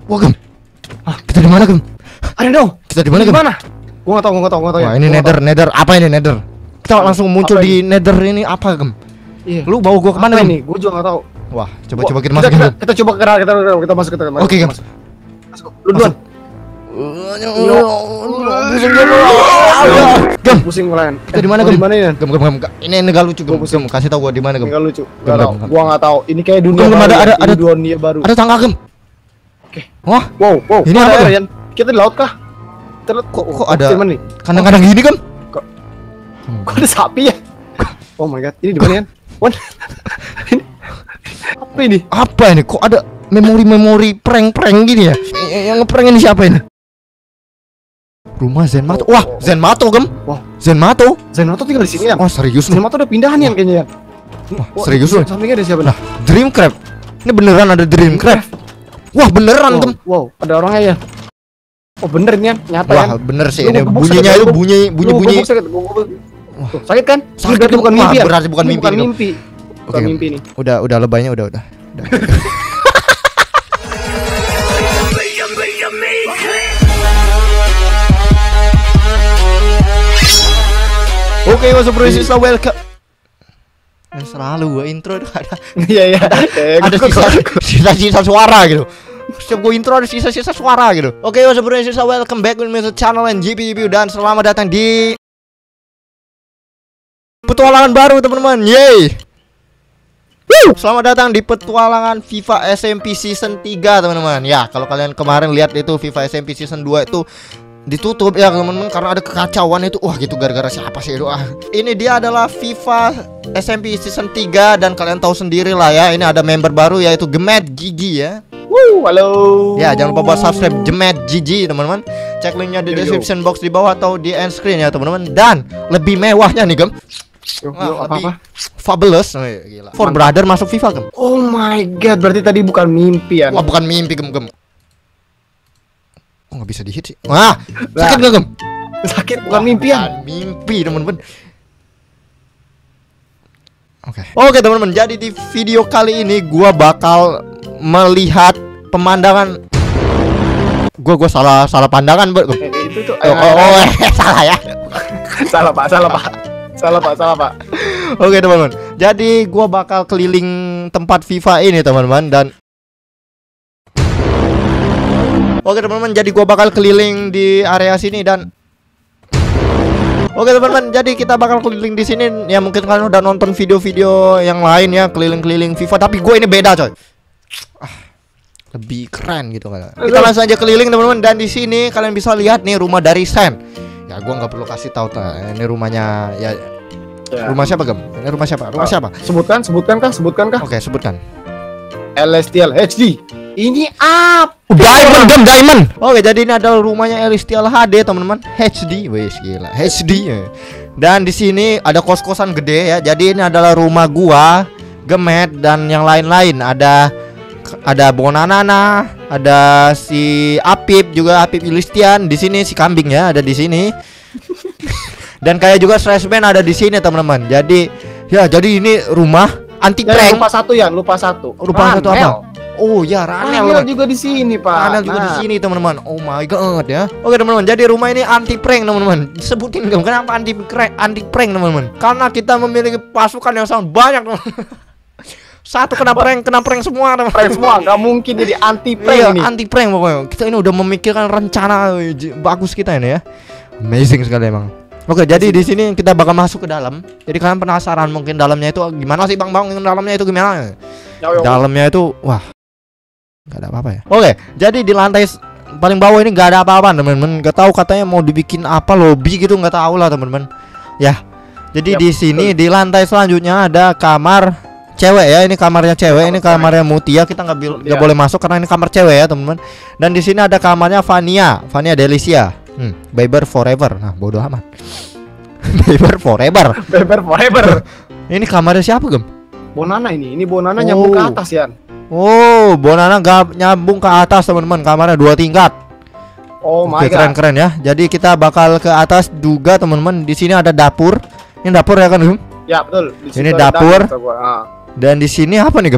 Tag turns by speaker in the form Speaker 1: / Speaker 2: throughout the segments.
Speaker 1: Wah, Gem. Kita di mana, Gem?
Speaker 2: Ada dong.
Speaker 1: Kita di mana, Gem?
Speaker 2: Gua enggak tahu
Speaker 1: Wah, ini nether. Apa ini nether? Kita langsung muncul di nether ini apa, Gem?
Speaker 2: Iya.
Speaker 1: Lu bawa gua kemana, Gem?
Speaker 2: Ini? Gua juga enggak tahu.
Speaker 1: Wah, coba kita masukin dulu.
Speaker 2: Kita coba kita masuk kita.
Speaker 1: Oke, Gem.
Speaker 2: Masuk. Lu duluan.
Speaker 1: Gem,
Speaker 2: pusing kalian.
Speaker 1: kita di mana, Gem?
Speaker 2: Di mana ini?
Speaker 1: Gem. Ini enggak lucu, Gem. Kasih tahu gua di mana, Gem.
Speaker 2: Enggak lucu.
Speaker 1: Gem.
Speaker 2: Gua enggak tahu. Ini kayak dunia
Speaker 1: Gem,
Speaker 2: baru.
Speaker 1: ada
Speaker 2: dunia baru.
Speaker 1: Ada tangga, Gem.
Speaker 2: Oke.
Speaker 1: Wah,
Speaker 2: Wow.
Speaker 1: Ini apa, Gem?
Speaker 2: Yan? Kita di laut kah?
Speaker 1: Kok ada
Speaker 2: Mana nih?
Speaker 1: kandang-kandang gini, Gem?
Speaker 2: Kok ada sapi ya? Oh my god, ini di mana, Yan? Wan. Apa ini?
Speaker 1: Apa ini? Kok ada memori prank-prank gini ya? Yang ngeprank ini siapa ini? Rumah Zenmato. Wah, Zenmato, Gem.
Speaker 2: Wah,
Speaker 1: Zenmato
Speaker 2: tinggal di sini ya.
Speaker 1: Wah, serius lu.
Speaker 2: Zenmato udah pindahan ya kayaknya ya.
Speaker 1: Wah, serius lu.
Speaker 2: Sampingnya ada siapa?
Speaker 1: Nah, Dream Crab. Ini beneran ada Dream Crab. Wah, beneran, Gem.
Speaker 2: Wow, ada orangnya ya. Oh, bener ini, nyata
Speaker 1: Wah,
Speaker 2: ya.
Speaker 1: bener sih
Speaker 2: Lu
Speaker 1: ini
Speaker 2: gebuk
Speaker 1: bunyinya
Speaker 2: sakit,
Speaker 1: itu
Speaker 2: lu
Speaker 1: bunyi.
Speaker 2: Tuh, sakit kan? Ini
Speaker 1: Sakit,
Speaker 2: berarti bukan
Speaker 1: wah,
Speaker 2: mimpi ya?
Speaker 1: berarti bukan
Speaker 2: Ini
Speaker 1: mimpi,
Speaker 2: bukan
Speaker 1: Gem.
Speaker 2: mimpi. Bukan
Speaker 1: Oke.
Speaker 2: mimpi nih.
Speaker 1: Udah lebaynya udah. Oke, what's up, Sisa, welcome. Selalu gua intro tuh ada
Speaker 2: Iya.
Speaker 1: ada sisa suara gitu. Setiap gue intro ada sisa-sisa suara gitu. Oke, what's up, Sisa, welcome back with my channel and GP dan selamat datang di petualangan baru, teman-teman. Yeay. Selamat datang di petualangan FIFA SMP Season 3, teman-teman. Ya, kalau kalian kemarin lihat itu FIFA SMP Season 2 itu ditutup ya, teman-teman, karena ada kekacauan itu. Wah, gitu gara-gara siapa sih itu? Ini dia adalah FIFA SMP Season 3 dan kalian tahu sendiri lah ya, ini ada member baru yaitu Gemet Gigi ya.
Speaker 2: Halo.
Speaker 1: Ya, jangan lupa buat subscribe Gemet Gigi, teman-teman. Cek linknya di description box di bawah atau di end screen ya, teman-teman. Dan lebih mewahnya nih, Gem.
Speaker 2: Apa?
Speaker 1: Fabulous. Oh, iya, gila. For Brother masuk FIFA, Gem.
Speaker 2: Oh my god, berarti tadi bukan mimpi ya?
Speaker 1: Wah, bukan mimpi, Gem. Oh, nggak bisa dihit sih. Wah, sakit nggak, Gem?
Speaker 2: Sakit, bukan mimpi ya?
Speaker 1: Bukan mimpi, teman-teman. Oke, teman-teman. Jadi di video kali ini gua bakal melihat pemandangan. Gua salah pandangan, Bro.
Speaker 2: Itu tuh.
Speaker 1: Salah ya.
Speaker 2: Salah Pak.
Speaker 1: Oke, teman-teman. Jadi gua bakal keliling tempat FIFA ini, teman-teman, dan oke, teman-teman, jadi gua bakal keliling di area sini dan oke, teman-teman, jadi kita bakal keliling di sini. Ya, mungkin kalian udah nonton video-video yang lain ya, keliling-keliling FIFA, tapi gue ini beda, coy. Lebih keren gitu kan. Kita langsung aja keliling, teman-teman, dan di sini kalian bisa lihat nih rumah dari Sen. Ya, gua nggak perlu kasih tahu ini rumahnya ya. Rumah siapa, Gem? Ini rumah siapa? Rumah siapa?
Speaker 2: Sebutkan kah?
Speaker 1: Oke, sebutkan.
Speaker 2: Celestial HD. Ini apa?
Speaker 1: Diamond, Gem, Diamond. Oke, jadi ini adalah rumahnya Celestial HD, teman-teman. HD, wes gila. HD. Dan di sini ada kos-kosan gede ya. Jadi ini adalah rumah gua, Gemet, dan yang lain-lain. Ada Bonanana, ada si Apip juga, Apip Ilistian. Di sini si kambing ya, ada di sini. Dan kayak juga Stressman ada di sini, teman-teman. Jadi ini rumah anti prank.
Speaker 2: Lupa satu
Speaker 1: apa? Oh ya, Ranel
Speaker 2: juga di sini, Pak.
Speaker 1: Ranel juga di sini, teman-teman. Oh my god ya. Oke, teman-teman. Jadi rumah ini anti prank, teman-teman. Sebutin, Gem, kenapa anti prank, teman-teman? Karena kita memiliki pasukan yang sangat banyak, teman-teman. Satu kena prank semua, teman-teman.
Speaker 2: Prank semua, nggak mungkin jadi anti prank
Speaker 1: iya,
Speaker 2: ini.
Speaker 1: anti prank pokoknya. Kita ini udah memikirkan rencana bagus kita ini ya. Amazing sekali emang. Oke, jadi di sini kita bakal masuk ke dalam. Jadi kalian penasaran mungkin dalamnya itu gimana sih, Bang? Dalamnya itu gimana? Dalamnya itu wah, nggak ada apa-apa ya. Oke, jadi di lantai paling bawah ini nggak ada apa-apa, teman-teman. Nggak tahu, katanya mau dibikin apa, lobby gitu, nggak tahu lah, teman-teman. Ya, jadi di sini di lantai selanjutnya ada kamar cewek ya. Ini kamarnya cewek, ini kamarnya Mutia. Kita nggak boleh masuk karena ini kamar cewek ya, teman-teman. Dan di sini ada kamarnya Vania Delicia. Baber Forever. Nah, bodoh amat. Baber Forever. Ini kamarnya siapa, Gem?
Speaker 2: Bonana ini Bonana nyambung ke atas ya.
Speaker 1: Oh, Bonana gak nyambung ke atas, teman-teman. Kamarnya 2 tingkat.
Speaker 2: Oh my god.
Speaker 1: Keren ya. Jadi kita bakal ke atas juga, teman-teman. Di sini ada dapur. Ini dapur ya kan, Gem?
Speaker 2: Ya, betul.
Speaker 1: Ini dapur. Dan di sini apa nih, Gem?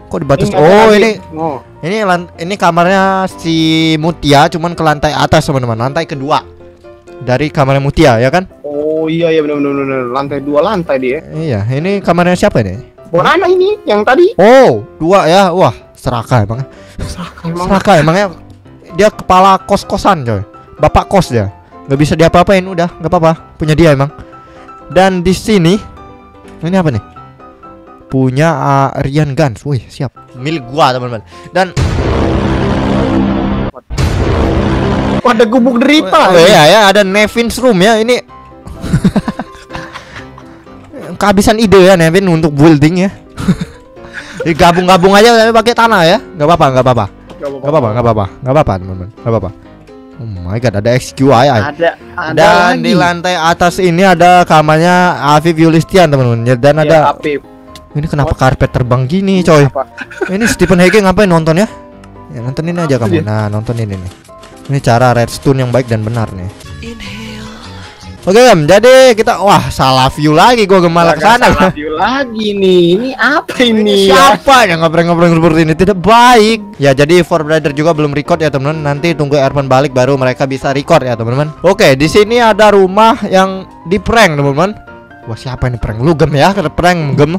Speaker 1: Kok dibatas?
Speaker 2: Ini
Speaker 1: Oh,
Speaker 2: tadi.
Speaker 1: ini
Speaker 2: Oh.
Speaker 1: ini kamarnya si Mutia, cuman ke lantai atas teman-teman, lantai kedua dari kamarnya Mutia ya kan?
Speaker 2: Oh iya benar. Lantai 2 lantai dia.
Speaker 1: Iya, ini kamarnya siapa ini?
Speaker 2: Bonana ini yang tadi.
Speaker 1: Oh, 2 ya, wah serakah emang.
Speaker 2: Emang
Speaker 1: Serakah emangnya, dia kepala kos-kosan coy, bapak kos dia, nggak bisa diapa-apain, udah nggak apa-apa, punya dia emang. Dan di sini ini apa nih? Punya Rian Guns, wih siap, milik gua teman-teman. Dan
Speaker 2: ada gubuk derita.
Speaker 1: oh iya ya, ada Nevin's room ya ini. Kehabisan ide ya Nevin untuk building ya. Digabung-gabung aja tapi pakai tanah ya, nggak apa-apa teman-teman, nggak apa-apa. Oh my god, ada XQI.
Speaker 2: Ada
Speaker 1: Dan
Speaker 2: lagi.
Speaker 1: di lantai atas ini ada kamarnya Afif Yulistian teman-teman. Dan
Speaker 2: Ya,
Speaker 1: ada
Speaker 2: Apip.
Speaker 1: ini kenapa karpet terbang gini coy?
Speaker 2: Apa?
Speaker 1: Ini Stephen Hawking ngapain nonton ya? Ya nonton ini aja
Speaker 2: Apa
Speaker 1: kamu.
Speaker 2: dia?
Speaker 1: Nah nonton ini nih. Ini cara redstone yang baik dan benar nih. Oke Gem, jadi kita salah view lagi, gua malah ke sana.
Speaker 2: Salah view lagi nih. Ini apa ini?
Speaker 1: Siapa yang ngobrol-ngobrol seperti ini? Tidak baik. Ya jadi For Brother juga belum record ya teman-teman. Nanti tunggu Ervan balik baru mereka bisa record ya teman-teman. Oke, di sini ada rumah yang di prank teman-teman. Wah siapa ini prank? Lu Gem ya, kena prank Gem.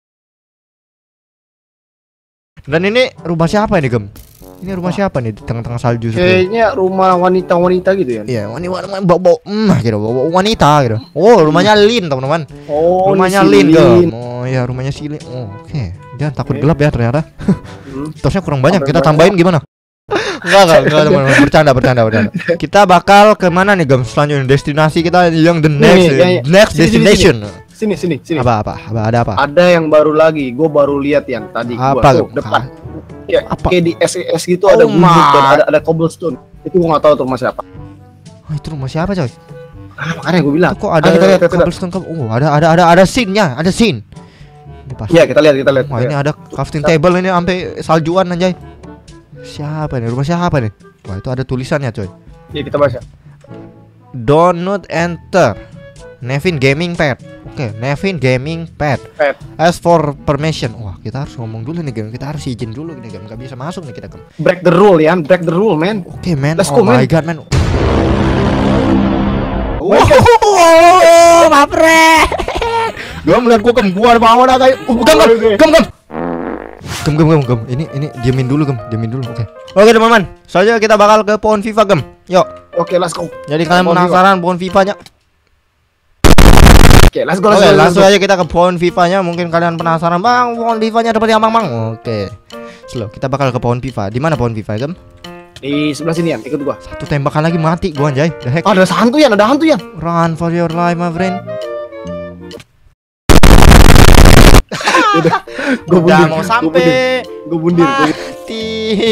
Speaker 1: Dan ini rumah siapa ini Gem? Ini rumah siapa nih di tengah-tengah salju seperti ini?
Speaker 2: Kayaknya rumah wanita-wanita gitu ya.
Speaker 1: Iya, bau gitu, bau wanita gitu. Oh, rumahnya Lin teman-teman.
Speaker 2: Oh,
Speaker 1: Rumahnya
Speaker 2: ini si
Speaker 1: Lin Gem.
Speaker 2: Lin.
Speaker 1: Oh iya, rumahnya si Lin. Oh, oke. Dia takut
Speaker 2: Oke.
Speaker 1: gelap ya ternyata. Tosnya kurang banyak, kita
Speaker 2: Tambah
Speaker 1: tambahin gimana? Enggak teman-teman, bercanda. Kita bakal kemana nih Gem? Selanjutnya destinasi kita yang the next next
Speaker 2: Sini,
Speaker 1: destination.
Speaker 2: Sini.
Speaker 1: Apa? Ada apa?
Speaker 2: Ada yang baru lagi. Gue baru lihat yang tadi.
Speaker 1: Apa
Speaker 2: Tuh,
Speaker 1: Gem?
Speaker 2: depan. Ya,
Speaker 1: Apa?
Speaker 2: kayak di SES gitu
Speaker 1: Oh
Speaker 2: ada gubuk
Speaker 1: my.
Speaker 2: dan ada cobblestone. Itu gue nggak tahu tuh rumah siapa.
Speaker 1: Oh, itu rumah siapa coy?
Speaker 2: Makanya gue bilang.
Speaker 1: Kok ada
Speaker 2: kita lihat.
Speaker 1: cobblestone? Oh, ada scene-nya, ada scene. Ini pas.
Speaker 2: Iya, kita lihat.
Speaker 1: Wah, ini ada crafting table ini sampai saljuan anjay. Siapa nih? Rumah siapa nih? Wah, itu ada tulisannya coy.
Speaker 2: Iya, kita baca.
Speaker 1: Do not enter. Nevin Gaming Pad. Oke, Nevin Gaming Pad. As for permission. Wah, kita harus ngomong dulu nih, Gem. Kita harus izin dulu nih, Gem. Gak bisa masuk nih kita, Gem.
Speaker 2: Break the rule ya, break the rule, man.
Speaker 1: Oke, man.
Speaker 2: Let's
Speaker 1: Oh
Speaker 2: go,
Speaker 1: my
Speaker 2: man.
Speaker 1: god, man.
Speaker 2: Oh,
Speaker 1: Oh, mapre. Gua melihat gua gua mau ada kayak Gem. Ini diamin dulu, Gem. Oke. Oke, teman-teman. Selanjutnya kita bakal ke pohon FIFA, Gem. Yuk.
Speaker 2: Oke, let's go.
Speaker 1: Jadi kalian
Speaker 2: Pohon
Speaker 1: penasaran pohon FIFA-nya?
Speaker 2: Oke, let's go.
Speaker 1: Oke, langsung aja kita ke pohon FIFA-nya. Mungkin kalian penasaran, Bang, pohon FIFA-nya seperti apa, Bang? Oke. Slow, kita bakal ke pohon FIFA. Di mana pohon FIFA, Gem?
Speaker 2: Di sebelah sini ya, ikut gua.
Speaker 1: Satu tembakan lagi mati gua anjay. The heck.
Speaker 2: Ada hantu ya.
Speaker 1: Run for your life, my friend.
Speaker 2: Gua
Speaker 1: Udah mau sampai
Speaker 2: Gua bundir.
Speaker 1: mati.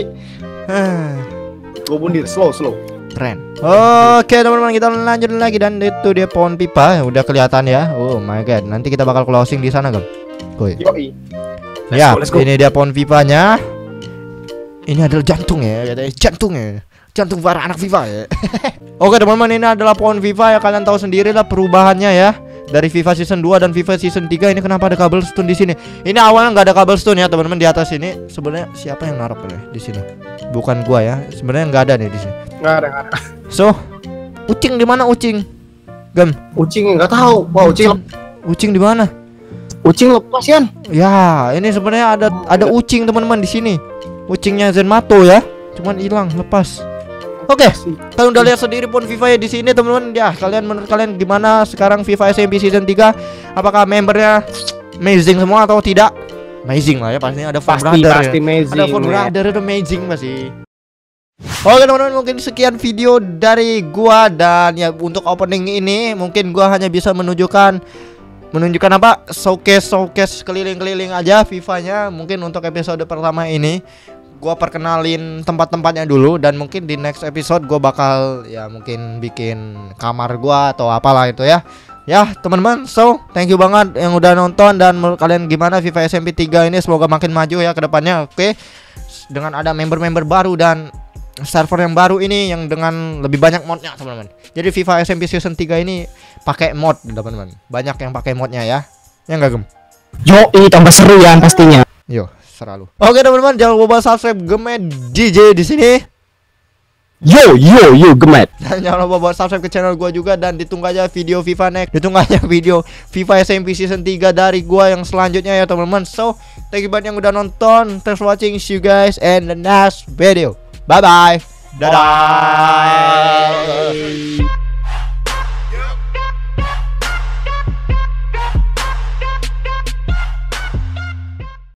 Speaker 2: Gua bundir. Slow.
Speaker 1: Keren. Oke, teman-teman, kita lanjut lagi dan itu dia pohon pipa. Udah kelihatan ya. Oh my god. Nanti kita bakal closing di sana, Gem. Kuy.
Speaker 2: Yoi.
Speaker 1: Ya,
Speaker 2: let's go.
Speaker 1: ini dia pohon pipanya. Ini adalah jantung ya, katanya jantung ya. Jantung para anak FIFA ya. Oke, teman-teman, ini adalah pohon FIFA ya. Kalian tahu sendiri lah perubahannya ya. Dari FIFA Season 2 dan FIFA Season 3 ini kenapa ada cobblestone di sini? Ini awalnya nggak ada cobblestone ya, teman-teman. Di atas ini sebenarnya siapa yang naruh nih di sini? Bukan gua ya. Sebenarnya nggak ada nih di sini.
Speaker 2: Nggak ada.
Speaker 1: So, Ucing di mana Ucing? Gem.
Speaker 2: Ucing nggak tahu. Wah,
Speaker 1: Ucing di mana?
Speaker 2: Ucing lepas ya.
Speaker 1: Ya, ini sebenarnya ada Ucing teman-teman di sini. Ucingnya Zenmato ya. Cuman hilang, lepas. Oke, kalian udah lihat sendiri pohon FIFA ya di sini teman-teman. Ya, menurut kalian gimana sekarang FIFA SMP Season 3? Apakah membernya amazing semua atau tidak? Amazing lah ya, pastinya ada For Brother.
Speaker 2: Pasti amazing.
Speaker 1: Ada For Brother, itu amazing pasti. Oke, teman-teman, mungkin sekian video dari gua. Dan ya untuk opening ini mungkin gua hanya bisa menunjukkan apa? Showcase keliling-keliling aja FIFA-nya. Mungkin untuk episode pertama ini gua perkenalin tempat-tempatnya dulu, dan mungkin di next episode gua bakal ya mungkin bikin kamar gua atau apalah itu ya. Ya, teman-teman, so thank you banget yang udah nonton. Dan menurut kalian gimana FIFA SMP 3 ini? Semoga makin maju ya ke depannya. Oke. Dengan ada member-member baru dan server yang baru ini yang dengan lebih banyak modnya, teman-teman. Jadi FIFA SMP Season 3 ini pakai mod, teman-teman. Banyak yang pakai modnya ya. Ya enggak, Gem?
Speaker 2: Yo, ini tambah seru ya pastinya.
Speaker 1: Yo, terserah lu. Oke teman-teman, jangan lupa subscribe Gemet DJ di sini.
Speaker 2: Yo Gemet.
Speaker 1: Dan jangan lupa buat subscribe ke channel gua juga. Dan ditunggu aja video FIFA next. Ditunggu aja video FIFA SMP Season 3 dari gua yang selanjutnya ya teman-teman. So, thank you banget yang udah nonton. Thanks for watching. See you guys in the next video. Bye bye. Dadah.
Speaker 2: Bye.